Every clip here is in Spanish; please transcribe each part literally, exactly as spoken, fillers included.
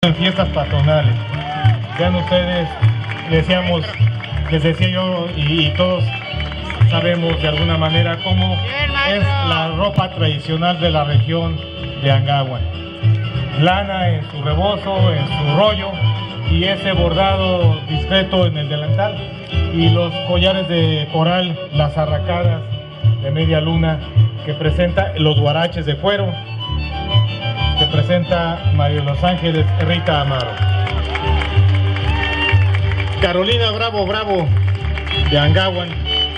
En fiestas patronales, vean ustedes, decíamos, les decía yo y, y todos sabemos de alguna manera cómo es la ropa tradicional de la región de Angahuan. Lana en su rebozo, en su rollo, y ese bordado discreto en el delantal, y los collares de coral, las arracadas de media luna que presenta, los guaraches de cuero que presenta María de los Ángeles Rita Amaro. Carolina Bravo Bravo de Angahuan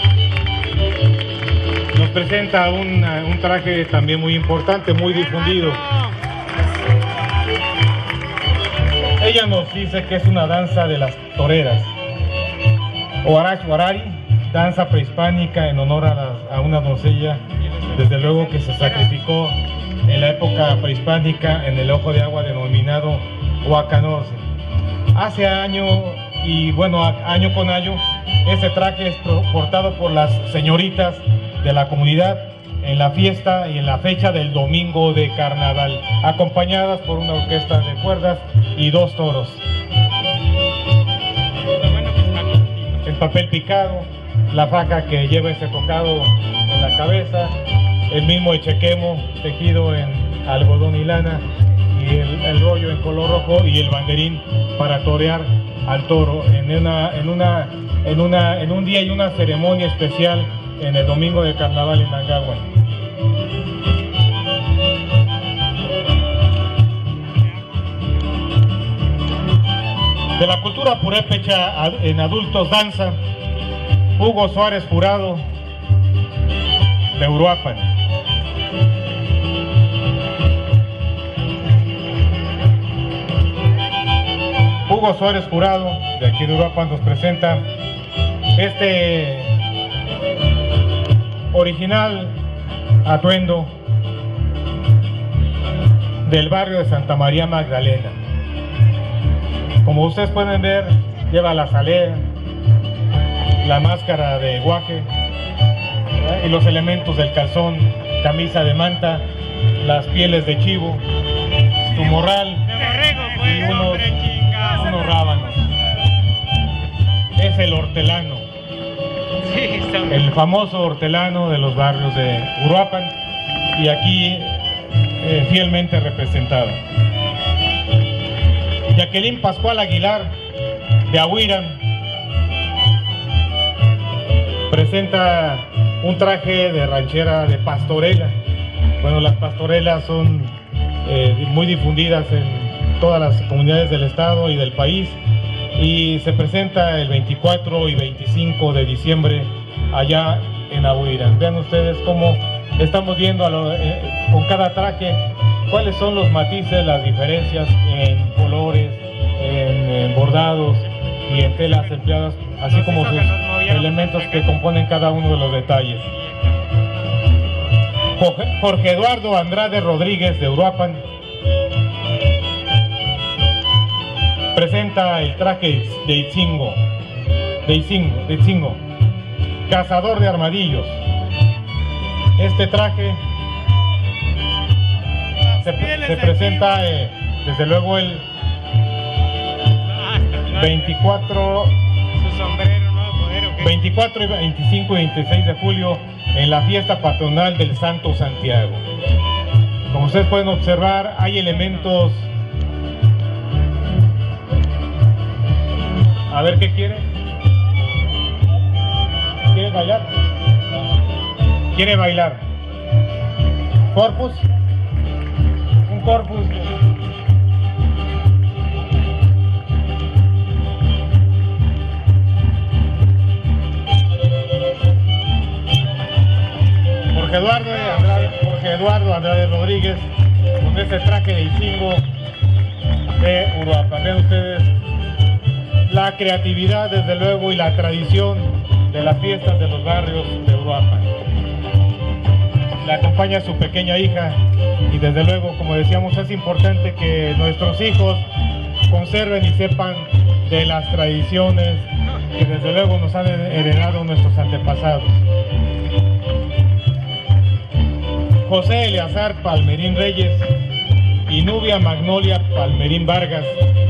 nos presenta una, un traje también muy importante, muy difundido. Ella nos dice que es una danza de las toreras. Huarach Huarari, danza prehispánica en honor a, la, a una doncella, desde luego que se sacrificó en la época prehispánica en el ojo de agua denominado Huacanorce. Hace año, y bueno, año con año, ese traje es portado por las señoritas de la comunidad en la fiesta y en la fecha del domingo de carnaval, acompañadas por una orquesta de cuerdas y dos toros. El papel picado, la faja que lleva ese tocado en la cabeza, el mismo echequemo tejido en algodón y lana, y el, el rollo en color rojo, y el banderín para torear al toro en una, en una, en una, en un día y una ceremonia especial en el domingo de carnaval en Angahuan. De la cultura purépecha en adultos danza Hugo Suárez Jurado de Uruapan. Hugo Suárez Jurado de aquí de Uruapan nos presenta este original atuendo del barrio de Santa María Magdalena. Como ustedes pueden ver, lleva la salea, la máscara de guaje, ¿eh? Y los elementos del calzón, camisa de manta, las pieles de chivo, su morral y unos, unos rábanos. Es el hortelano, el famoso hortelano de los barrios de Uruapan, y aquí eh, fielmente representado. Jacqueline Pascual Aguilar de Ahuiran presenta un traje de ranchera de pastorela. Bueno, las pastorelas son eh, muy difundidas en todas las comunidades del estado y del país, y se presenta el veinticuatro y veinticinco de diciembre allá en Ahuiran. Vean ustedes cómo estamos viendo a lo, eh, con cada traje cuáles son los matices, las diferencias en colores, en, en bordados y en telas empleadas, así como sus elementos que componen cada uno de los detalles. Jorge, Jorge Eduardo Andrade Rodríguez de Uruapan presenta el traje de Itzingo, de Itzingo, de Itzingo, cazador de armadillos. Este traje se, se presenta eh, desde luego el veinticuatro, veinticuatro, veinticinco y veintiséis de julio en la fiesta patronal del Santo Santiago. Como ustedes pueden observar, hay elementos. A ver qué quiere. ¿Quiere bailar? ¿Quiere bailar? ¿Corpus? Un corpus. Jorge Eduardo Andrade, Jorge Eduardo Andrade Rodríguez con ese traje de Itzingo de Uruapan. Vean ustedes la creatividad, desde luego, y la tradición de las fiestas de los barrios de Uruapan. Le acompaña su pequeña hija, y desde luego, como decíamos, es importante que nuestros hijos conserven y sepan de las tradiciones que desde luego nos han heredado nuestros antepasados. José Eleazar Palmerín Reyes y y Nubia Magnolia Palmerín Vargas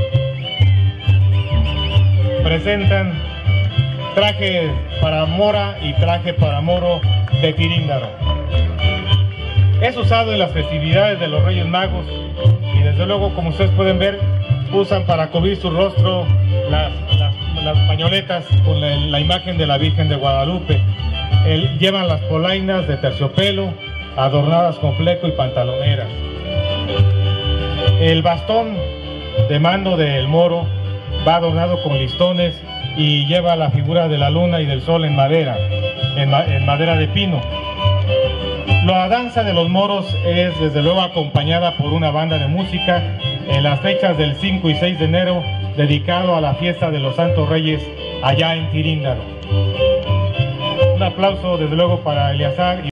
presentan traje para mora y traje para moro de Tiríndaro. Es usado en las festividades de los Reyes Magos y desde luego, como ustedes pueden ver, usan para cubrir su rostro las, las, las pañoletas con la, la imagen de la Virgen de Guadalupe. El, llevan las polainas de terciopelo adornadas con fleco y pantaloneras. El bastón de mando del moro va adornado con listones y lleva la figura de la luna y del sol en madera, en, ma en madera de pino. La danza de los moros es desde luego acompañada por una banda de música en las fechas del cinco y seis de enero, dedicado a la fiesta de los Santos Reyes allá en Tiríndaro. Un aplauso desde luego para Eleazar.